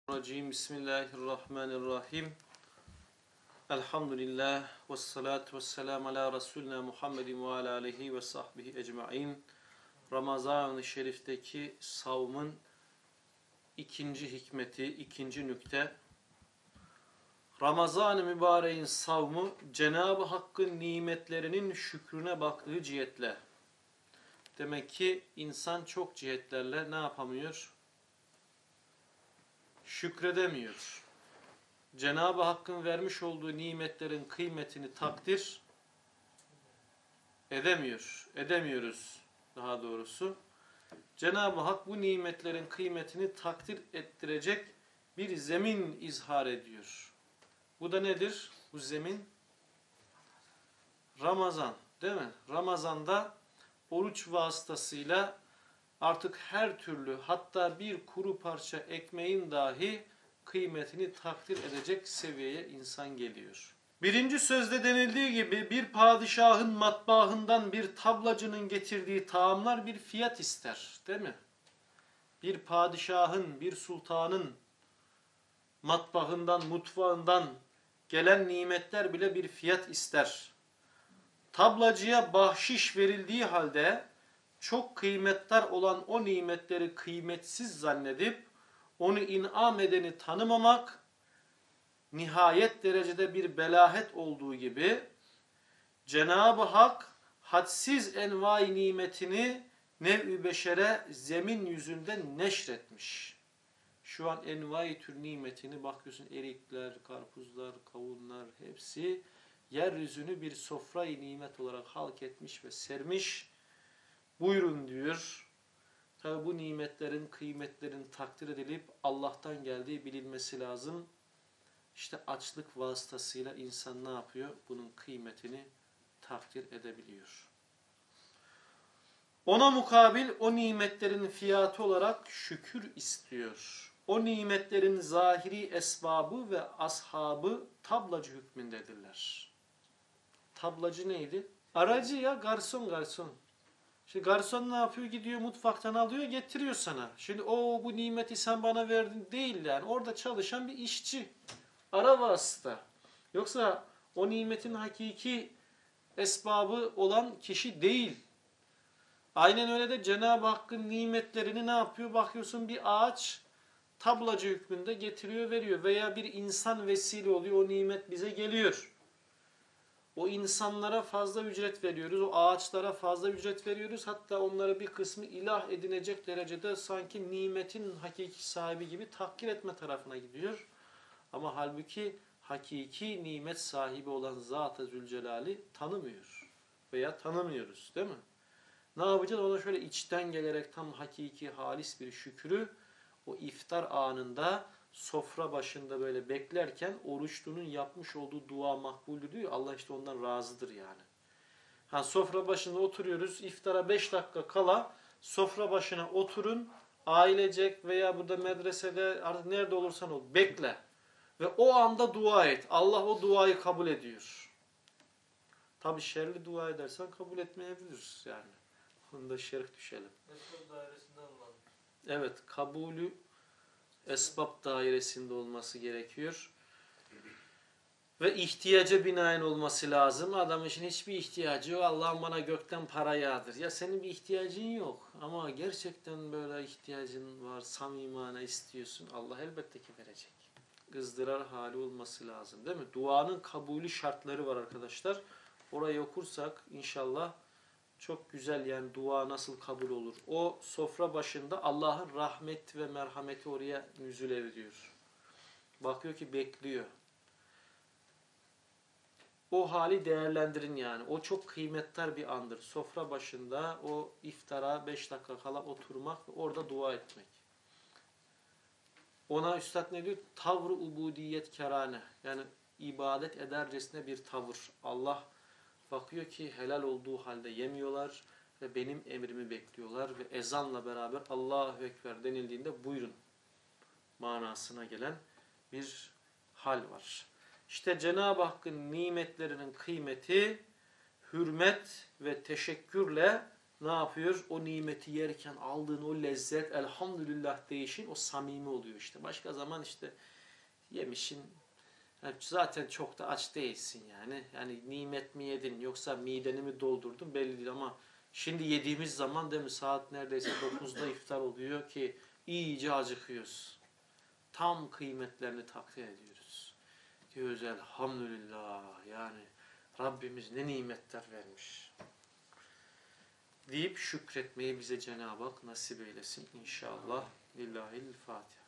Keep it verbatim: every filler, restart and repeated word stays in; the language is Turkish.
Racim. Bismillahirrahmanirrahim. Elhamdülillah ve salatu ve selamu ala Resulina Muhammedin ve ala aleyhi ve sahbihi ecmain. Ramazan-ı Şerif'teki savmın ikinci hikmeti, ikinci nükte. Ramazan-ı Mübarek'in savmı Cenab-ı Hakk'ın nimetlerinin şükrüne baktığı cihetle. Demek ki insan çok cihetlerle ne yapamıyor? Şükredemiyor. Cenab-ı Hakk'ın vermiş olduğu nimetlerin kıymetini takdir edemiyor. Edemiyoruz daha doğrusu. Cenab-ı Hak bu nimetlerin kıymetini takdir ettirecek bir zemin izhar ediyor. Bu da nedir? Bu zemin Ramazan, değil mi? Ramazan'da oruç vasıtasıyla artık her türlü, hatta bir kuru parça ekmeğin dahi kıymetini takdir edecek seviyeye insan geliyor. Birinci sözde denildiği gibi bir padişahın matbaahından bir tablacının getirdiği taamlar bir fiyat ister, değil mi? Bir padişahın, bir sultanın matbaahından, mutfağından gelen nimetler bile bir fiyat ister. Tablacıya bahşiş verildiği halde çok kıymetli olan o nimetleri kıymetsiz zannedip onu inam edeni tanımamak nihayet derecede bir belahet olduğu gibi Cenab-ı Hak hadsiz envai nimetini nev-i beşere zemin yüzünden neşretmiş. Şu an envai tür nimetini bakıyorsun, erikler, karpuzlar, kavunlar hepsi yeryüzünü bir sofra-i nimet olarak halk etmiş ve sermiş. Buyurun diyor. Tabi bu nimetlerin, kıymetlerin takdir edilip Allah'tan geldiği bilinmesi lazım. İşte açlık vasıtasıyla insan ne yapıyor? Bunun kıymetini takdir edebiliyor. Ona mukabil o nimetlerin fiyatı olarak şükür istiyor. O nimetlerin zahiri esbabı ve ashabı tablacı hükmündedirler. Tablacı neydi? Aracı ya, garson garson. Şimdi garson ne yapıyor? Gidiyor mutfaktan alıyor, getiriyor sana. Şimdi o bu nimeti sen bana verdin değil yani. Orada çalışan bir işçi. Ara vasıta. Yoksa o nimetin hakiki esbabı olan kişi değil. Aynen öyle de Cenab-ı Hakk'ın nimetlerini ne yapıyor? Bakıyorsun bir ağaç tablacı hükmünde getiriyor, veriyor. Veya bir insan vesile oluyor, o nimet bize geliyor. O insanlara fazla ücret veriyoruz, o ağaçlara fazla ücret veriyoruz. Hatta onları bir kısmı ilah edinecek derecede sanki nimetin hakiki sahibi gibi tahkir etme tarafına gidiyor. Ama halbuki hakiki nimet sahibi olan Zat-ı Zülcelal'i tanımıyor veya tanımıyoruz, değil mi? Ne yapacağız? Ona şöyle içten gelerek tam hakiki, halis bir şükrü o iftar anında sofra başında böyle beklerken oruçlunun yapmış olduğu dua makbuldür diyor. Allah işte ondan razıdır yani. Ha, sofra başında oturuyoruz. İftara beş dakika kala sofra başına oturun. Ailecek veya burada medresede artık nerede olursan ol. Bekle. Ve o anda dua et. Allah o duayı kabul ediyor. Tabi şerli dua edersen kabul etmeyebiliriz yani. Onda şerh düşelim. Esbab dairesinden olan. Evet, kabulü esbab dairesinde olması gerekiyor. Ve ihtiyaca binaen olması lazım. Adam için hiçbir ihtiyacı yok. Allah'ım bana gökten para yağdır. Ya senin bir ihtiyacın yok. Ama gerçekten böyle ihtiyacın var. Samimane istiyorsun. Allah elbette ki verecek. Izdırar hali olması lazım, değil mi? Duanın kabulü şartları var arkadaşlar. Orayı okursak inşallah çok güzel, yani dua nasıl kabul olur. O sofra başında Allah'ın rahmet ve merhameti oraya nüzul ediyor. Bakıyor ki bekliyor. O hali değerlendirin yani. O çok kıymetli bir andır. Sofra başında o iftara beş dakika kala oturmak ve orada dua etmek. Ona üstad ne diyor? Tavr-ı ubudiyet kerane. Yani ibadet edercesine bir tavır. Allah bakıyor ki helal olduğu halde yemiyorlar ve benim emrimi bekliyorlar ve ezanla beraber Allahu Ekber denildiğinde buyurun manasına gelen bir hal var. İşte Cenab-ı Hakk'ın nimetlerinin kıymeti hürmet ve teşekkürle ne yapıyor? O nimeti yerken aldığın o lezzet, elhamdülillah değişin, o samimi oluyor işte. Başka zaman işte yemişin, yani zaten çok da aç değilsin yani. Yani nimet mi yedin yoksa mideni mi doldurdun belli değil ama şimdi yediğimiz zaman değil mi, saat neredeyse dokuzda iftar oluyor ki iyice acıkıyoruz. Tam kıymetlerini takdir ediyoruz. Diyoruz elhamdülillah, yani Rabbimiz ne nimetler vermiş deyip şükretmeyi bize Cenab-ı Hak nasip eylesin inşallah. Lillahil Fatiha.